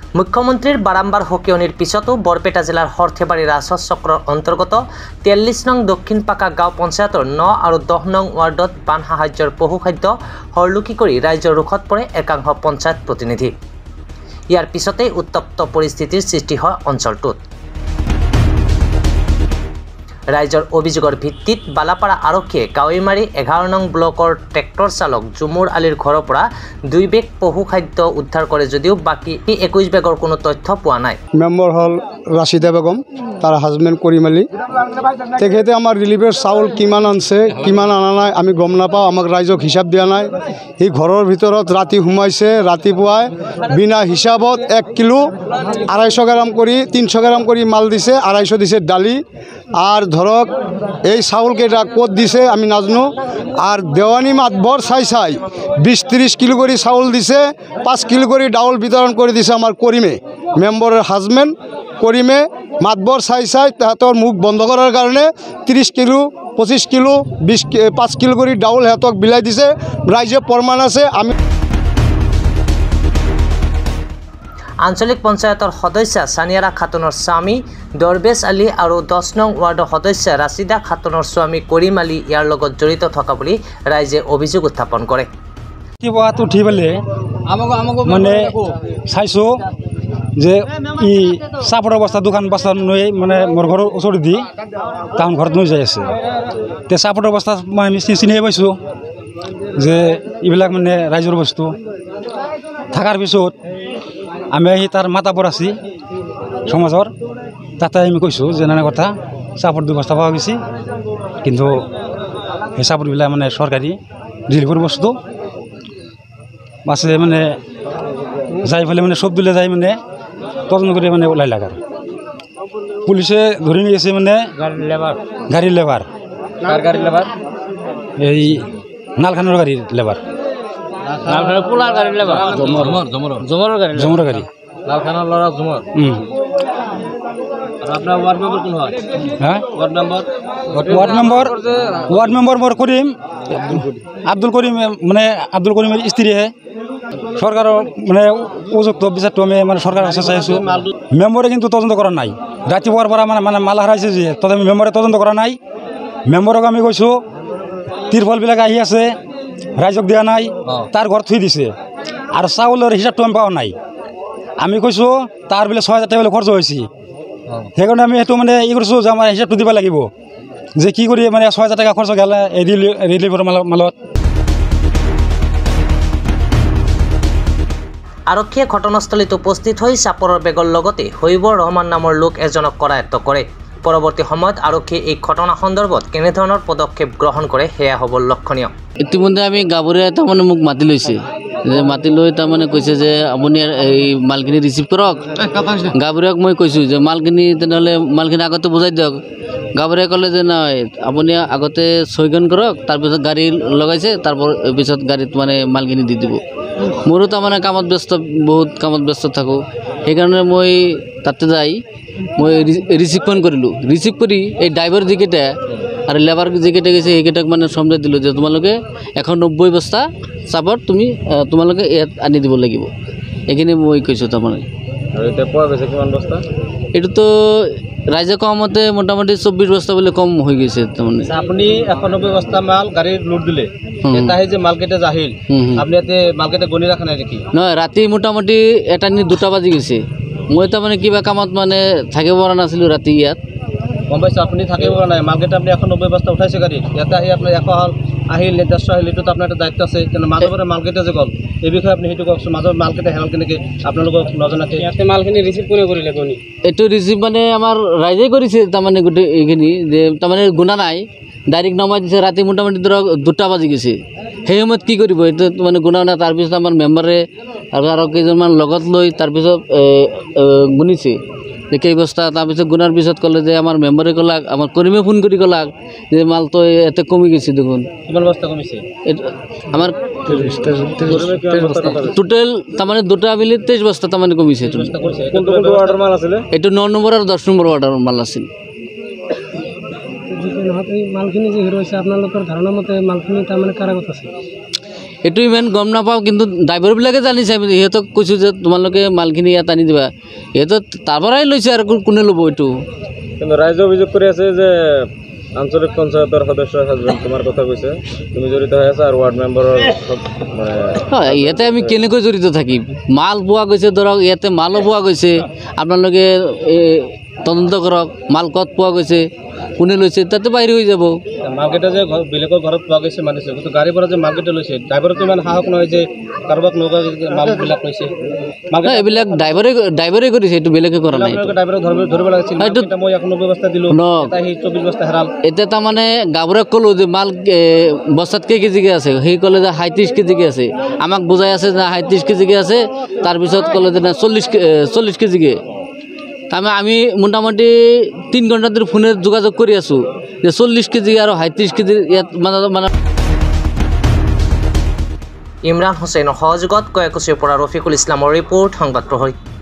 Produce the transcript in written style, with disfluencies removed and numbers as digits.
মুখ্যমন্ত্ৰীৰ বাৰম্বাৰ হকিয়নিৰ পিছতো বৰপেটা জিলাৰ হৰ্থেবাৰী ৰাজহজ চক্ৰৰ অন্তৰ্গত 43 নং দক্ষিণ পাকা গাঁও পঞ্চায়তৰ 9 আৰু 10 নং ৱাৰ্ডত বান সাহায্যৰ পশুখাদ্য হৰলুকি কৰি ৰাইজৰ ৰোষত পৰে একাংশ পঞ্চায়ত প্ৰতিনিধি। ইয়াৰ পিছতে উত্তপ্ত পৰিস্থিতিৰ সৃষ্টি হয় অঞ্চলটোত। ৰাইজৰ অভিযোগৰ ভিত্তিত বালাপাৰা আৰক্ষীয়ে কাৱৈমাৰী 11 নং ব্লকৰ ট্ৰেক্টৰ চালক জুমুৰ আলীৰ ঘৰৰ পৰা 2 বেগ পশুখাদ্য উদ্ধাৰ কৰে যদিও বাকী 21 বেগৰ কোনো তথ্য পোৱা নাই। মেম্বৰ হল ৰাছিদা বেগম, তাৰ হাজবেণ্ড কৰিম আলী। তেখেতে আমাৰ ৰিলিফৰ চাউল কিমান আনছে কিমান আনা নাই আমি গম নাপাওঁ, আমাক ৰাইজক হিচাপ দিয়া নাই। সি ঘৰৰ ভিতৰত ৰাতি সোমাইছে, ৰাতিপুৱাই বিনা হিচাপত 1 কিলো 250 গ্ৰাম কৰি 300 গ্ৰাম কৰি মাল দিছে, 250 দিছে দালি। আর ধরক এই চাউল কেটা ক'ত দিছে আমি নাজানো। আর দেওয়ানি মাতবর চাই 20-30 কিলো করে চাউল দিছে, 5 কিলো করে ডাউল বিতরণ করে দিছে আমার করিমে, মেম্বরের হাজবেন্ড করিমে। মাতবর চাই তাহাঁতৰ মুখ বন্ধ করার কারণে 30 কিলো 25 কিলো 5 কিলো করে ডাউল সিহঁতক বিলাই দিছে। রাইজে প্রমাণ আছে। আমি আঞ্চলিক পঞ্চায়তৰ সদস্য সানিয়াৰা খাতুনৰ স্বামী দৰবেশ আলী আৰু 10 নং ৱাৰ্ডৰ সদস্য ৰাছিদা খাতুনৰ স্বামী কৰিম আলী ইয়াৰ লগত জড়িত থকা বুলি ৰাইজে অভিযোগ উত্থাপন কৰে। কিবাটো উঠি পেলে মানে চাইছোঁ যে ই চাপৰ অৱস্থা দোকান বস্তা নৈ মানে মোৰ ঘৰৰ ওচৰত দি তাহন ঘৰত নৈ যাই আছে। তে চাপৰ অৱস্থা মই চিনিয়ে পাইছোঁ যে এইবিলাক মানে ৰাইজৰ বস্তু থকাৰ পিছত আমি আহি তাৰ মাতাবৰ আছি সমাজৰ, তাতে আমি কৈছোঁ যে নানা কথা চাপৰ ব্যৱস্থা পোৱা গৈছে, কিন্তু সেই চাপৰবিলাক মানে চৰকাৰী ৰিলিফৰ বস্তু মাছে মানে যাই পেলাই মানে চব দিলে যাই মানে তদন্ত কৰি মানে ওলাই লাগাৰ। পুলিচে ধৰি নিয়ে আছে মানে গাড়ীৰ লেবাৰ এই নালখানৰ গাড়ীৰ লেবাৰ জমৰৰ গাড়ী ওয়ার্ড মেম্বার মোর করিম আব্দুল করিম মানে আব্দুল করিমের স্ত্রীহে সরকারের মানে উপযুক্ত বিচারটো আমি মানে সরকারের কাছে চাইছোঁ। মেম্বরে কিন্তু তদন্ত করা নাই, রাতিপুৱাৰ পৰা মানে মাল হারাইছে যে তথাপি মেম্বরে তদন্ত করা নাই। মেম্বরক আমি কৈছোঁ তিৰফলবিলাক আহি আছে ৰাইজক দিয়া নাই, তাৰ ঘৰত থৈ দিছে আৰু চাউলৰ হিচাপটো আমি পোৱা নাই। আমি কৈছোঁ তাৰ বোলে 6,000 টাকা বোলে খৰচ হৈছে, সেইকাৰণে আমি সেইটো মানে ই কৰিছোঁ যে আমাৰ হিচাপটো দিব লাগিব যে কি কৰি মানে 6,000 টাকা খৰচ গ'লে এই ৰিলিফৰ মালত। আৰক্ষীয়ে ঘটনাস্থলীত উপস্থিত হৈ চাপৰৰ বেগৰ লগতে হৈবৰ ৰহমান নামৰ লোক এজনক কৰায়ত্ব কৰে। পৰৱৰ্তী সময়ত আৰক্ষীয়ে এই ঘটনা সন্দৰ্ভত কেনেধৰণৰ পদক্ষেপ গ্ৰহণ কৰে সেয়া হ'ব লক্ষণীয়। ইতিমধ্যে আমি গাঁৱৰীয়া তাৰমানে মোক মাতি লৈছে, যে মাতি লৈ তাৰমানে কৈছে যে আপুনি এই মালখিনি ৰিচিভ কৰক। গাঁৱৰীয়াক মই কৈছোঁ যে মালখিনি তেনেহ'লে মালখিনি আগতে বুজাই দিয়ক। গাঁৱৰীয়াই ক'লে যে নাই আপুনি আগতে চহীখন কৰক, তাৰপিছত গাড়ী লগাইছে, পিছত গাড়ীত মানে মালখিনি দি দিব। মোৰো তাৰমানে কামত ব্যস্ত, বহুত কামত ব্যস্ত থাকোঁ, সেইকাৰণে মই তাতে যাই মই ৰিচিভখন কৰিলোঁ। ৰিচিভ কৰি এই ড্ৰাইভাৰ যিকেইটা আৰু লেবাৰ যিকেইটা গৈছে সেইকেইটাক মানে সম্দেশ দিলোঁ যে তোমালোকে 190 বস্তা চাপৰ তোমালোকে ইয়াত আনি দিব লাগিব, এইখিনি মই কৈছোঁ তাৰমানে। এইটোতো ৰাইজে কোৱা মতে মোটামুটি 24 বস্তা বোলে কম হৈ গৈছে। তাৰমানে আপুনি 190 বস্তা মাল গাড়ীত লোড দিলে, যে মালকেইটা আহিল আপুনি ইয়াতে মালকেইটা গণি ৰাখা নাই নেকি? নহয়, ৰাতি মোটামুটি 1-2টা বাজি গৈছে। মই তাৰমানে কিবা কামত মানে থাকিব পৰা নাছিলোঁ ৰাতি ইয়াত। গম পাইছোঁ আপুনি থাকিব পৰা নাই, মালকেইটা আপুনি 190 বস্তা উঠাইছে গাড়ীত, ইয়াতে আহি আপোনাৰ 100 হ'ল আহিল 150 আহিল, এইটোত আপোনাৰ এটা দায়িত্ব আছে। কিন্তু মাজৰ পৰা মালকেইটা যে গ'ল এই বিষয়ে আপুনি সেইটো কওকচোন, মাজৰ মালকেইটা হেৰাল কেনেকৈ আপোনালোকক নজনাকৈ? ইয়াতে মালখিনি ৰিচিভ কোনে কৰিলে গণি? এইটো ৰিচিভ মানে আমাৰ ৰাইজে কৰিছে তাৰমানে গোটেই এইখিনি, যে তাৰমানে গুণা নাই, ডাইৰেক্ট নমাই দিছে। ৰাতি মোটামুটি ধৰক 2টা বাজি গৈছে, সেই সময়ত কি কৰিব এইটো মানে গুণা নাই। তাৰপিছত আমাৰ মেম্বাৰে আৰু কেইজনমান লগত লৈ তাৰপিছত গুণিছে যে কেই বস্তা। তাৰপিছত গুণাৰ পিছত ক'লে যে আমাৰ মেম্বাৰে ক'লাক, আমাৰ কৰ্মীয়ে ফোন কৰি ক'লাক যে মালটো ইয়াতে কমি গৈছে দেখোন। কিমান বস্তা কমিছে? আমাৰ টোটেল তাৰমানে 2টা মিলি 23 বস্তা তাৰমানে কমিছে। এইটো 9 নম্বৰ আৰু 10 নম্বৰ ৱাৰ্ডৰ মাল আছিল। মালখিনি যে হেৰুৱাইছে আপোনালোকৰ ধাৰণা মতে মালখিনি তাৰমানে কাৰাগত আছে? এইটো ইমান গম নাপাওঁ কিন্তু ড্ৰাইভাৰবিলাকে জানিছে সিহঁতক কৈছোঁ যে তোমালোকে মালখিনি ইয়াত আনি দিবা সিহঁতে তাৰ পৰাই লৈছে আৰু কোনে ল'ব এইটো কিন্তু ৰাইজে অভিযোগ কৰি আছে যে আঞ্চলিক পঞ্চায়তৰ সদস্যৰ হাজবেণ্ড তোমাৰ কথা কৈছে তুমি জড়িত হৈ আছা আৰু ৱাৰ্ড মেম্বাৰৰ হয় ইয়াতে আমি কেনেকৈ জড়িত থাকিম মাল পোৱা গৈছে ধৰক ইয়াতে মালো পোৱা গৈছে আপোনালোকে তদন্ত কৰক মাল ক'ত পোৱা গৈছে কোনে লৈছে তাতে বাহিৰ হৈ যাব মালকেইটা যে বেলেগৰ ঘৰত পোৱা গৈছে মানিছে কিন্তু গাড়ীৰ পৰা যে মালকেইটা লৈছে ড্ৰাইভাৰতো ইমান সাহস নহয় যে কাৰোবাক নকয় মালবিলাক লৈছে এইবিলাক ড্ৰাইভাৰে কৰিছে এইটো বেলেগে কৰা নাই ড্ৰাইভাৰক ধৰিব লাগিছিল মই এখনো ব্যৱস্থা দিলোঁ 24 বস্তা হেৰাল এতিয়া তাৰমানে গাঁৱৰে ক'লোঁ যে মাল বস্তাত কেজিকে আছে সেই ক'লে যে 37 কেজিকে আছে আমাক বুজাই আছে যে 37 কেজিকে আছে তাৰপিছত ক'লে যে 40 কেজিকে তাৰমানে আমি মোটামুটি 3 ঘণ্টা ধৰি ফোনে যোগাযোগ কৰি আছোঁ যে 40 কেজি আৰু 37 কেজি ইয়াত মানে ইমৰান হুছেইনৰ সহযোগত কয়াকুছিৰ পৰা ৰফিকুল ইছলামৰ ৰিপৰ্ট সংবাদ প্ৰহৰী।